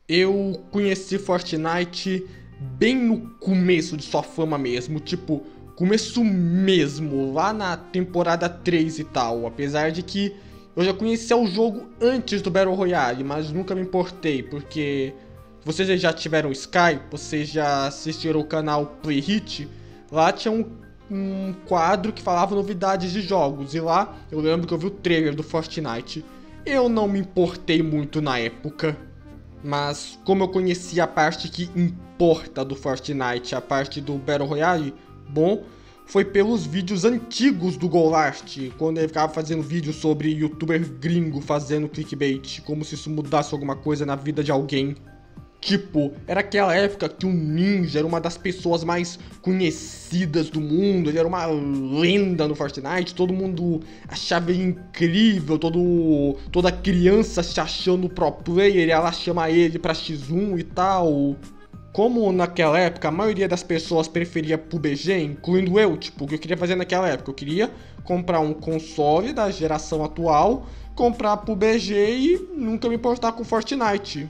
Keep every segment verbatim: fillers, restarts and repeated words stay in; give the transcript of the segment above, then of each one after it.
Eu conheci Fortnite bem no começo de sua fama mesmo, tipo, começo mesmo, lá na temporada três e tal, apesar de que eu já conhecia o jogo antes do Battle Royale, mas nunca me importei, porque vocês já tiveram Sky, vocês já assistiram o canal Play Hit, lá tinha um, um quadro que falava novidades de jogos, e lá eu lembro que eu vi o trailer do Fortnite. Eu não me importei muito na época. Mas como eu conhecia a parte que importa do Fortnite, a parte do Battle Royale, bom, foi pelos vídeos antigos do Golast, quando ele ficava fazendo vídeos sobre youtuber gringo fazendo clickbait, como se isso mudasse alguma coisa na vida de alguém. Tipo, era aquela época que o Ninja era uma das pessoas mais conhecidas do mundo, ele era uma lenda no Fortnite, todo mundo achava ele incrível, todo, toda criança se achando pro player, e ela chama ele pra xis um e tal. Como naquela época a maioria das pessoas preferia P U B G, incluindo eu, tipo, o que eu queria fazer naquela época? Eu queria comprar um console da geração atual, comprar P U B G e nunca me importar com Fortnite.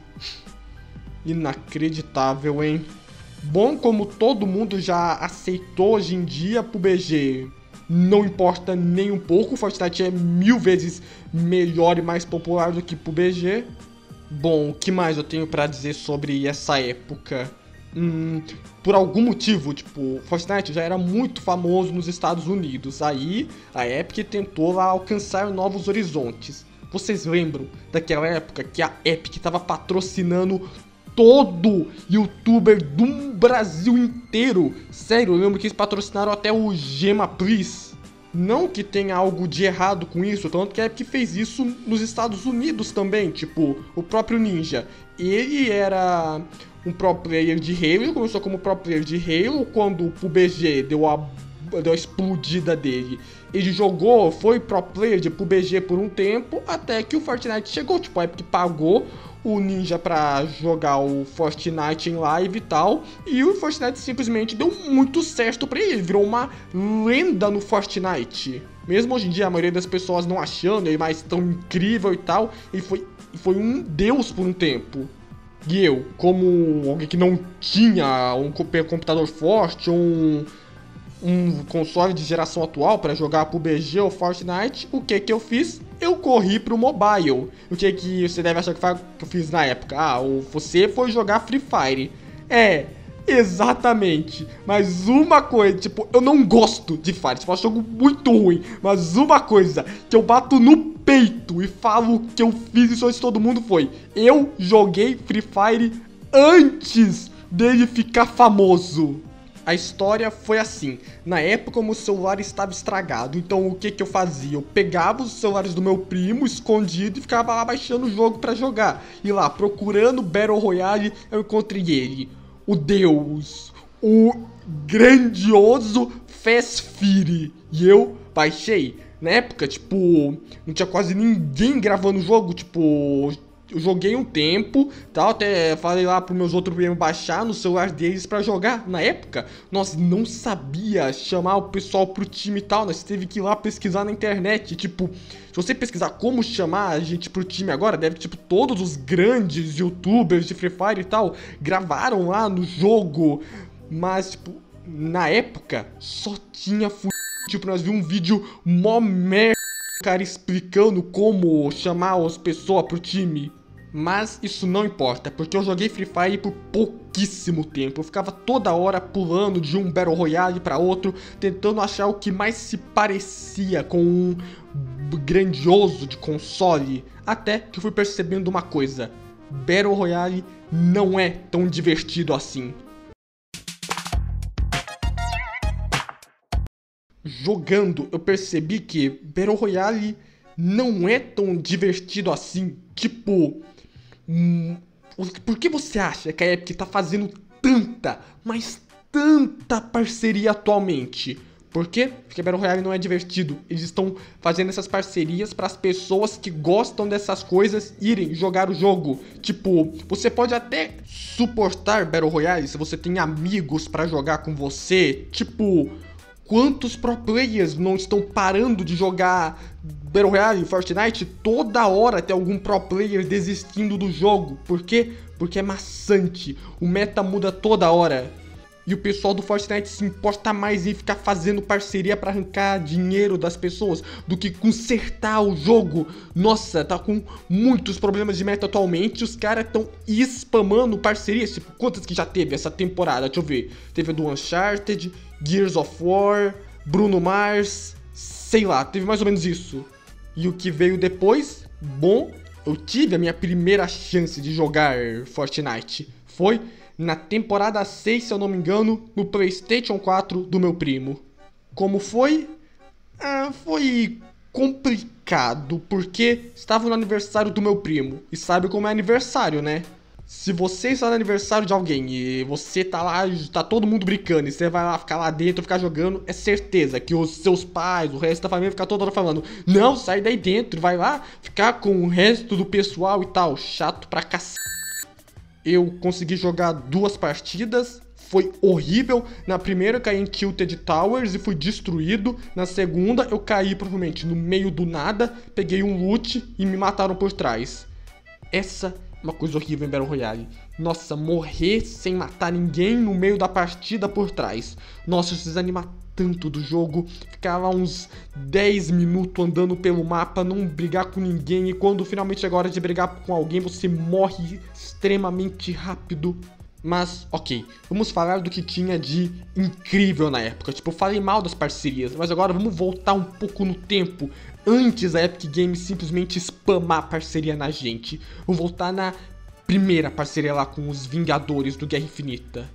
Inacreditável, hein? Bom, como todo mundo já aceitou hoje em dia, P U B G não importa nem um pouco, o Fortnite é mil vezes melhor e mais popular do que P U B G. Bom, o que mais eu tenho pra dizer sobre essa época? Hum, por algum motivo, tipo, Fortnite já era muito famoso nos Estados Unidos, aí a Epic tentou lá alcançar novos horizontes. Vocês lembram daquela época que a Epic tava patrocinando todo youtuber do Brasil inteiro? Sério, eu lembro que eles patrocinaram até o Gema Please. Não que tenha algo de errado com isso, tanto que a Epic fez isso nos Estados Unidos também, tipo, o próprio Ninja. Ele era um pro player de Halo, ele começou como pro player de Halo, quando o P U B G deu a, deu a explodida dele. Ele jogou, foi pro player de P U B G por um tempo, até que o Fortnite chegou, tipo, a Epic pagou o Ninja pra jogar o Fortnite em live e tal, e o Fortnite simplesmente deu muito certo pra ele, virou uma lenda no Fortnite. Mesmo hoje em dia a maioria das pessoas não achando ele mais tão incrível e tal, ele foi, foi um deus por um tempo. E eu, como alguém que não tinha um computador forte ou um, um console de geração atual para jogar P U B G ou Fortnite, o que que eu fiz? Eu corri pro mobile. O que que você deve achar que eu fiz na época? Ah, você foi jogar Free Fire. É, exatamente. Mas uma coisa, tipo, eu não gosto de Fire. Tipo, é um jogo muito ruim. Mas uma coisa que eu bato no peito e falo que eu fiz isso antes de todo mundo foi: eu joguei Free Fire antes dele ficar famoso. A história foi assim: na época o meu celular estava estragado, então o que que eu fazia? Eu pegava os celulares do meu primo, escondido, e ficava lá baixando o jogo pra jogar. E lá, procurando Battle Royale, eu encontrei ele, o Deus, o grandioso Fast Fury. E eu baixei. Na época, tipo, não tinha quase ninguém gravando o jogo, tipo, eu joguei um tempo, tal, até falei lá pros meus outros primos baixar no celular deles pra jogar. Na época, nós não sabia chamar o pessoal pro time e tal, nós teve que ir lá pesquisar na internet. Tipo, se você pesquisar como chamar a gente pro time agora, deve, tipo, todos os grandes youtubers de Free Fire e tal gravaram lá no jogo. Mas, tipo, na época, só tinha f... Tipo, nós vimos um vídeo mó merda, cara explicando como chamar as pessoas pro time. Mas isso não importa, porque eu joguei Free Fire por pouquíssimo tempo. Eu ficava toda hora pulando de um Battle Royale pra outro, tentando achar o que mais se parecia com um grandioso de console. Até que eu fui percebendo uma coisa: Battle Royale não é tão divertido assim. Jogando, eu percebi que Battle Royale não é tão divertido assim. Tipo, hum, por que você acha que a Epic tá fazendo tanta, mas tanta parceria atualmente? Por quê? Porque Battle Royale não é divertido. Eles estão fazendo essas parcerias para as pessoas que gostam dessas coisas irem jogar o jogo. Tipo, você pode até suportar Battle Royale se você tem amigos para jogar com você. Tipo, quantos pro players não estão parando de jogar Battle Royale, Fortnite, toda hora tem algum pro player desistindo do jogo. Por quê? Porque é maçante, o meta muda toda hora. E o pessoal do Fortnite se importa mais em ficar fazendo parceria pra arrancar dinheiro das pessoas do que consertar o jogo. Nossa, tá com muitos problemas de meta atualmente. Os caras estão spamando parcerias. Tipo, quantas que já teve essa temporada? Deixa eu ver. Teve a do Uncharted, Gears of War, Bruno Mars, sei lá, teve mais ou menos isso. E o que veio depois? Bom, eu tive a minha primeira chance de jogar Fortnite. Foi na temporada seis, se eu não me engano, no PlayStation quatro do meu primo. Como foi? Ah, foi complicado, porque estava no aniversário do meu primo. E sabe como é aniversário, né? Se você está no aniversário de alguém e você tá lá, tá todo mundo brincando, e você vai lá ficar lá dentro, ficar jogando, é certeza que os seus pais, o resto da família, ficar toda hora falando: não, sai daí dentro, vai lá ficar com o resto do pessoal e tal. Chato pra cacete. Eu consegui jogar duas partidas, foi horrível. Na primeira eu caí em Tilted Towers e fui destruído. Na segunda eu caí provavelmente no meio do nada, peguei um loot e me mataram por trás. Essa é uma coisa horrível em Battle Royale. Nossa, morrer sem matar ninguém no meio da partida por trás. Nossa, isso desanima tanto do jogo. Ficava uns dez minutos andando pelo mapa, não brigar com ninguém. E quando finalmente chega a hora de brigar com alguém, você morre extremamente rápido. Mas, ok, vamos falar do que tinha de incrível na época. Tipo, eu falei mal das parcerias, mas agora vamos voltar um pouco no tempo. Antes da Epic Games simplesmente spamar parceria na gente. Vamos voltar na primeira parceria lá com os Vingadores do Guerra Infinita.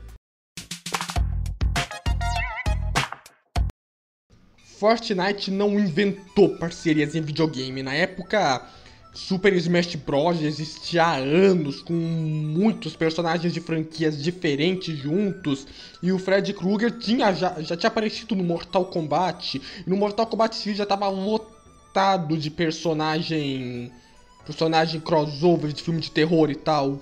Fortnite não inventou parcerias em videogame. Na época, Super Smash Bros. Existia há anos, com muitos personagens de franquias diferentes juntos. E o Freddy Krueger tinha, já, já tinha aparecido no Mortal Kombat. E no Mortal Kombat já estava lotado de personagem, personagem crossover de filme de terror e tal.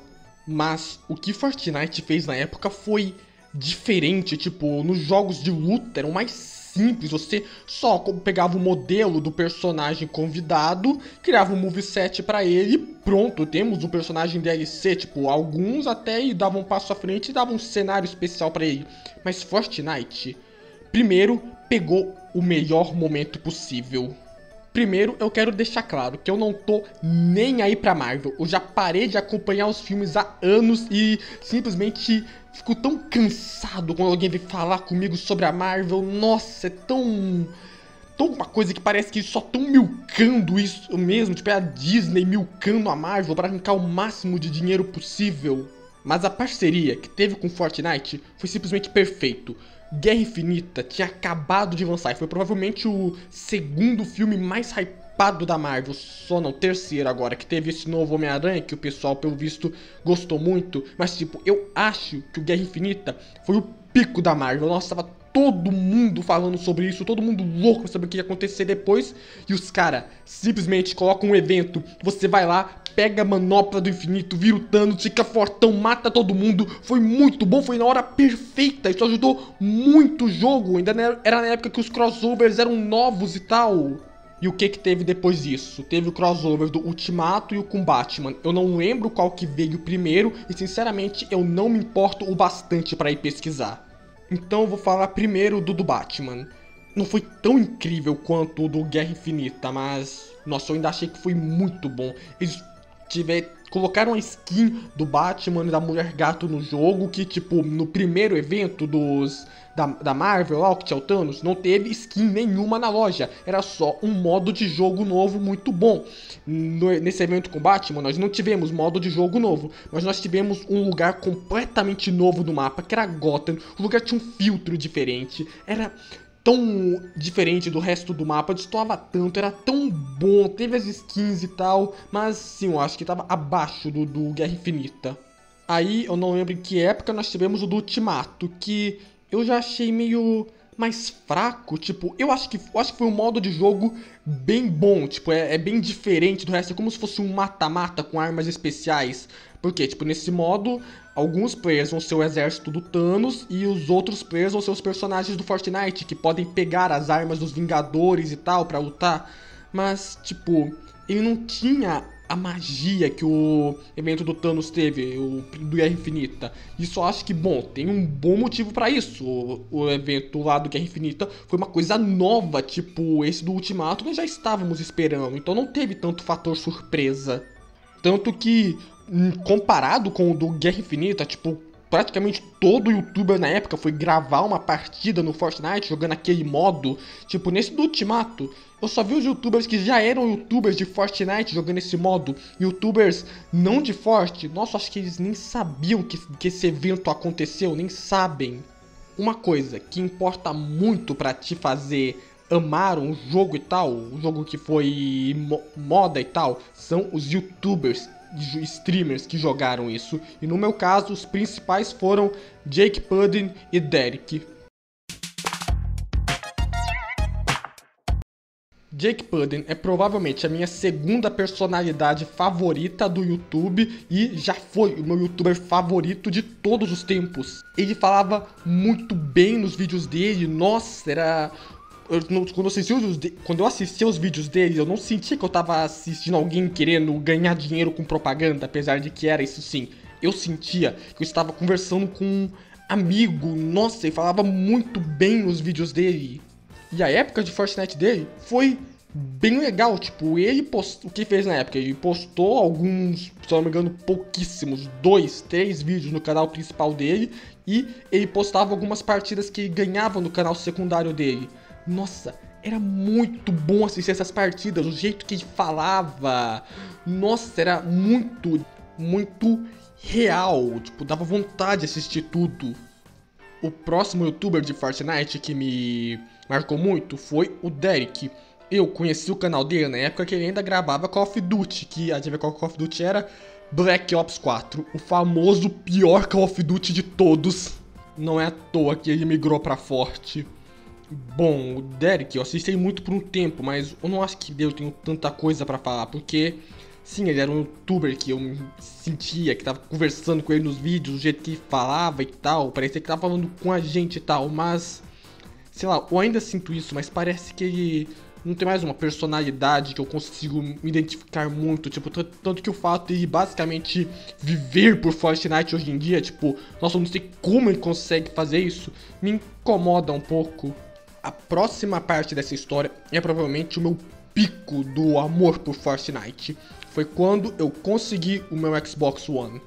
Mas o que Fortnite fez na época foi diferente. Tipo, nos jogos de luta eram mais simples, você só pegava o modelo do personagem convidado, criava um moveset pra ele e pronto, temos o personagem D L C. Tipo, alguns até davam um passo à frente e davam um cenário especial pra ele. Mas Fortnite, primeiro, pegou o melhor momento possível. Primeiro, eu quero deixar claro que eu não tô nem aí pra Marvel. Eu já parei de acompanhar os filmes há anos e simplesmente fico tão cansado quando alguém vem falar comigo sobre a Marvel. Nossa, é tão... tão uma coisa que parece que só tão milcando isso mesmo. Tipo, é a Disney milcando a Marvel pra arrancar o máximo de dinheiro possível. Mas a parceria que teve com Fortnite foi simplesmente perfeito. Guerra Infinita tinha acabado de lançar e foi provavelmente o segundo filme mais hypado da Marvel. Só não, terceiro agora, que teve esse novo Homem-Aranha que o pessoal, pelo visto, gostou muito. Mas tipo, eu acho que o Guerra Infinita foi o pico da Marvel. Nossa, tava todo mundo falando sobre isso, todo mundo louco pra saber o que ia acontecer depois. E os caras simplesmente colocam um evento, você vai lá, pega a manopla do infinito, vira o Thanos, fica fortão, mata todo mundo. Foi muito bom, foi na hora perfeita, isso ajudou muito o jogo. Ainda era na época que os crossovers eram novos e tal. E o que que teve depois disso? Teve o crossover do Ultimato e o com Batman. Eu não lembro qual que veio primeiro e sinceramente eu não me importo o bastante pra ir pesquisar. Então eu vou falar primeiro do do Batman. Não foi tão incrível quanto o do Guerra Infinita, mas... nossa, eu ainda achei que foi muito bom. Eles tiver, colocaram a skin do Batman e da Mulher Gato no jogo, que tipo, no primeiro evento dos... Da, da Marvel, lá, o que tinha o Thanos, não teve skin nenhuma na loja. Era só um modo de jogo novo muito bom. No, nesse evento com Batman, nós não tivemos modo de jogo novo, mas nós tivemos um lugar completamente novo no mapa, que era Gotham. O lugar tinha um filtro diferente, era tão diferente do resto do mapa, destoava tanto, era tão bom, teve as skins e tal, mas sim, eu acho que tava abaixo do, do Guerra Infinita. Aí, eu não lembro em que época, nós tivemos o do Ultimato, que... eu já achei meio mais fraco, tipo, eu acho que, eu acho que foi um modo de jogo bem bom, tipo, é, é bem diferente do resto, é como se fosse um mata-mata com armas especiais, porque, tipo, nesse modo, alguns players vão ser o exército do Thanos e os outros players vão ser os personagens do Fortnite, que podem pegar as armas dos Vingadores e tal pra lutar, mas, tipo, ele não tinha a magia que o evento do Thanos teve, o do Guerra Infinita. Isso eu acho que, bom, tem um bom motivo pra isso. O, o evento lá do Guerra Infinita foi uma coisa nova, tipo, esse do Ultimato nós já estávamos esperando, então não teve tanto fator surpresa. Tanto que, comparado com o do Guerra Infinita, tipo, praticamente todo youtuber na época foi gravar uma partida no Fortnite jogando aquele modo. Tipo, nesse do Ultimato, eu só vi os youtubers que já eram youtubers de Fortnite jogando esse modo. Youtubers não de Forte, nossa, acho que eles nem sabiam que, que esse evento aconteceu, nem sabem. Uma coisa que importa muito pra te fazer amar um jogo e tal, um jogo que foi mo moda e tal, são os youtubers, streamers que jogaram isso. E no meu caso, os principais foram Jake Pudding e Derek. Jake Pudding é provavelmente a minha segunda personalidade favorita do YouTube e já foi o meu youtuber favorito de todos os tempos. Ele falava muito bem nos vídeos dele, nossa, era... Eu, quando, eu assistia os, quando eu assistia os vídeos dele, eu não sentia que eu tava assistindo alguém querendo ganhar dinheiro com propaganda, apesar de que era isso sim. Eu sentia que eu estava conversando com um amigo, nossa, ele falava muito bem nos vídeos dele. E a época de Fortnite dele foi bem legal, tipo, ele postou, o que fez na época? Ele postou alguns, se não me engano, pouquíssimos, dois, três vídeos no canal principal dele, e ele postava algumas partidas que ele ganhava no canal secundário dele. Nossa, era muito bom assistir essas partidas, o jeito que ele falava, nossa, era muito, muito real, tipo, dava vontade de assistir tudo. O próximo youtuber de Fortnite que me marcou muito foi o Derek. Eu conheci o canal dele na época que ele ainda gravava Call of Duty, que adivinha qual Call of Duty era? Black Ops quatro, o famoso pior Call of Duty de todos. Não é à toa que ele migrou pra Forte. Bom, o Derek eu assisti muito por um tempo, mas eu não acho que eu tenho tanta coisa pra falar, porque sim, ele era um youtuber que eu sentia, que tava conversando com ele nos vídeos, o jeito que ele falava e tal, parecia que tava falando com a gente e tal, mas, sei lá, eu ainda sinto isso, mas parece que ele não tem mais uma personalidade que eu consigo me identificar muito, tipo, tanto que o fato de basicamente viver por Fortnite hoje em dia, tipo, nossa, eu não sei como ele consegue fazer isso, me incomoda um pouco. A próxima parte dessa história é provavelmente o meu pico do amor por Fortnite. Foi quando eu consegui o meu Xbox One.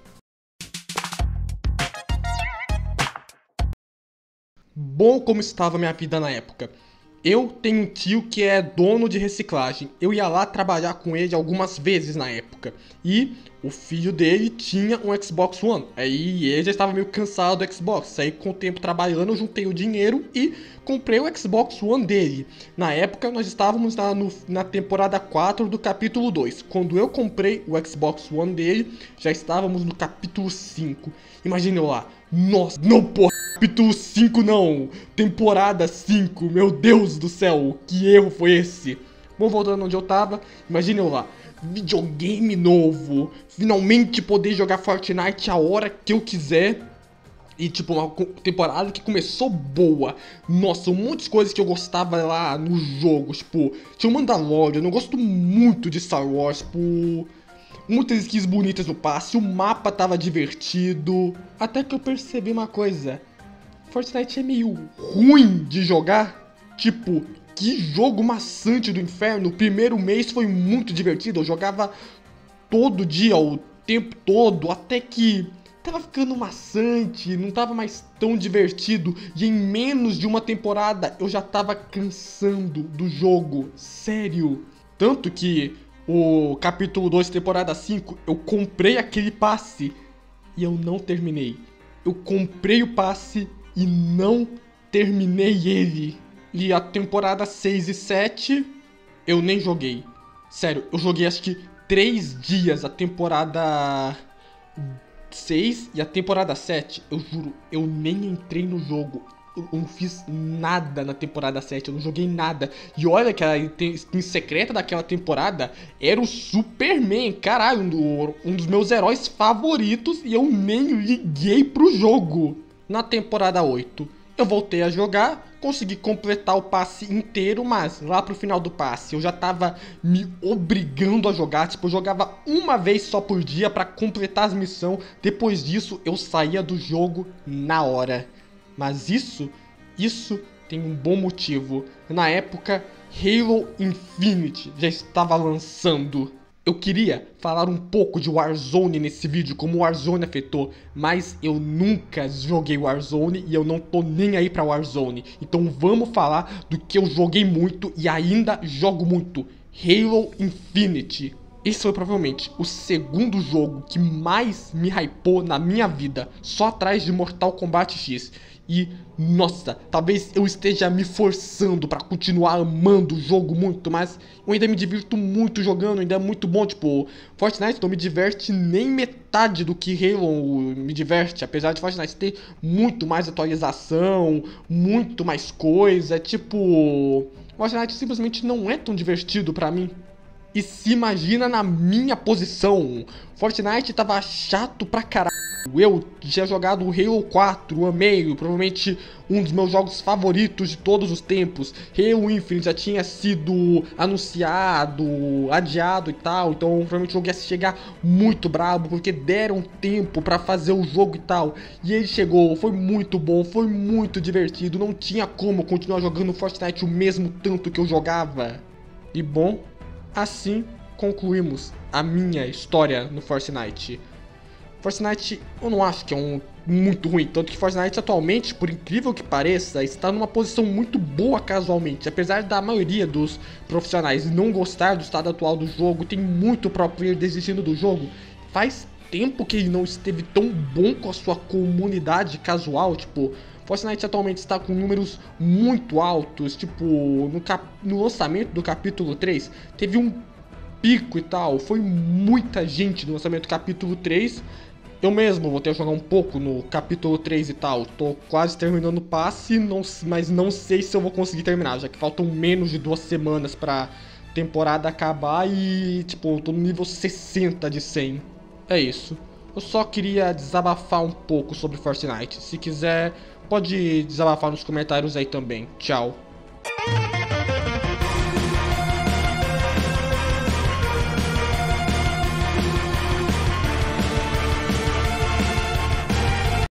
Bom como estava minha vida na época. Eu tenho um tio que é dono de reciclagem. Eu ia lá trabalhar com ele algumas vezes na época. E o filho dele tinha um Xbox One. Aí ele já estava meio cansado do Xbox. Aí com o tempo trabalhando eu juntei o dinheiro e comprei o Xbox One dele. Na época nós estávamos na, no, na temporada quatro do capítulo dois. Quando eu comprei o Xbox One dele, já estávamos no capítulo cinco. Imagina eu lá. Nossa, não porra, capítulo cinco não, temporada cinco, meu Deus do céu, que erro foi esse? Bom, voltando onde eu tava, imagine eu lá, videogame novo, finalmente poder jogar Fortnite a hora que eu quiser. E tipo, uma temporada que começou boa. Nossa, um monte de coisas que eu gostava lá no jogo, tipo, tinha o Mandalorian, eu não gosto muito de Star Wars, tipo... Muitas skins bonitas no passe, o mapa tava divertido. Até que eu percebi uma coisa. Fortnite é meio ruim de jogar. Tipo, que jogo maçante do inferno. O primeiro mês foi muito divertido. Eu jogava todo dia, o tempo todo. Até que tava ficando maçante, não tava mais tão divertido. E em menos de uma temporada eu já tava cansando do jogo. Sério. Tanto que... o capítulo dois, temporada cinco, eu comprei aquele passe e eu não terminei. Eu comprei o passe e não terminei ele. E a temporada seis e sete, eu nem joguei. Sério, eu joguei acho que três dias a temporada seis e a temporada sete. Eu juro, eu nem entrei no jogo. Eu não fiz nada na temporada sete, eu não joguei nada. E olha que a skin secreta daquela temporada era o Superman, caralho, um, um dos meus heróis favoritos, e eu nem liguei pro jogo. Na temporada oito, Eu voltei a jogar, consegui completar o passe inteiro, mas lá pro final do passe eu já tava me obrigando a jogar. Tipo, eu jogava uma vez só por dia pra completar as missões. Depois disso eu saía do jogo na hora. Mas isso, isso tem um bom motivo. Na época, Halo Infinite já estava lançando. Eu queria falar um pouco de Warzone nesse vídeo, como o Warzone afetou, mas eu nunca joguei Warzone e eu não tô nem aí pra Warzone. Então vamos falar do que eu joguei muito e ainda jogo muito, Halo Infinite. Esse foi provavelmente o segundo jogo que mais me hypou na minha vida, só atrás de Mortal Kombat X. E, nossa, talvez eu esteja me forçando pra continuar amando o jogo muito, mas eu ainda me divirto muito jogando, ainda é muito bom. Tipo, Fortnite não me diverte nem metade do que Halo me diverte, apesar de Fortnite ter muito mais atualização, muito mais coisa. Tipo, Fortnite simplesmente não é tão divertido pra mim. E se imagina na minha posição, Fortnite tava chato pra caralho. Eu tinha jogado o Halo quatro, amei, provavelmente um dos meus jogos favoritos de todos os tempos. Halo Infinite já tinha sido anunciado, adiado e tal, então provavelmente o jogo ia chegar muito brabo, porque deram tempo pra fazer o jogo e tal. E ele chegou, foi muito bom, foi muito divertido, não tinha como continuar jogando Fortnite o mesmo tanto que eu jogava. E bom, assim concluímos a minha história no Fortnite. Fortnite eu não acho que é um muito ruim, tanto que Fortnite atualmente, por incrível que pareça, está numa posição muito boa casualmente. Apesar da maioria dos profissionais não gostar do estado atual do jogo, tem muito pro player desistindo do jogo. Faz tempo que ele não esteve tão bom com a sua comunidade casual, tipo... Fortnite atualmente está com números muito altos, tipo, no, cap no lançamento do capítulo três, teve um pico e tal, foi muita gente no lançamento do capítulo três. Eu mesmo vou ter que jogar um pouco no capítulo três e tal, tô quase terminando o passe, não, mas não sei se eu vou conseguir terminar, já que faltam menos de duas semanas pra temporada acabar e, tipo, eu tô no nível sessenta de cem. É isso. Eu só queria desabafar um pouco sobre Fortnite. Se quiser, pode desabafar nos comentários aí também. Tchau.